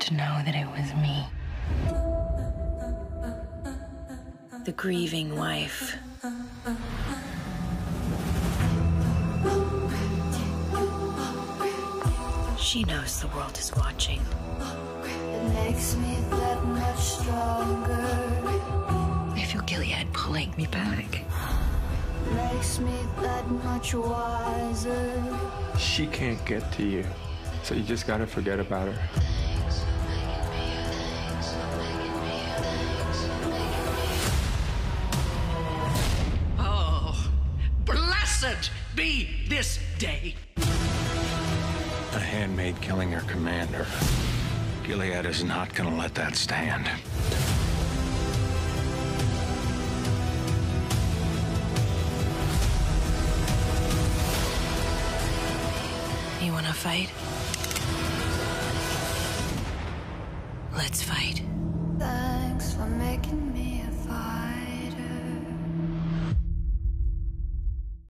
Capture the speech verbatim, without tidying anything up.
to know that it was me. The grieving wife. She knows the world is watching. It makes me that much stronger. I feel Gilead pulling me back. Makes me that much wiser. She can't get to you, so you just gotta forget about her. Oh, blessed be this day. A handmaid killing her commander. Gilead is not gonna let that stand. You wanna fight? Let's fight. Thanks for making me a fire.